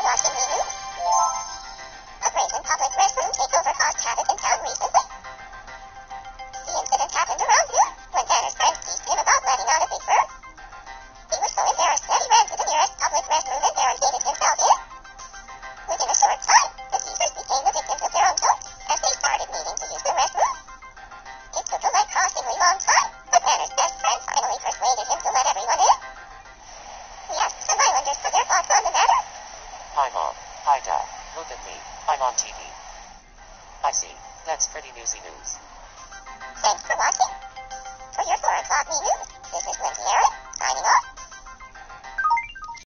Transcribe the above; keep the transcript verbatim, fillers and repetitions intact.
watching me news. A brazen public restroom takeover caused havoc in town recently. The incident happened around noon, when Tanner's friend teased him about letting out a big bird. He was so embarrassed that he ran to the nearest public restroom and barricaded himself in. Within a short time, the teasers became the victims of their own jokes, as they started needing to use the restroom. It took a life-costingly long time, but Tanner's best friend finally persuaded him to let everyone in. We asked some islanders for their thoughts on the matter. Hi Mom. Hi Dad. Look at me. I'm on T V. I see. That's pretty newsy news. Thanks for watching. For your four o'clock me news, this is Lindsay Aaron, signing off.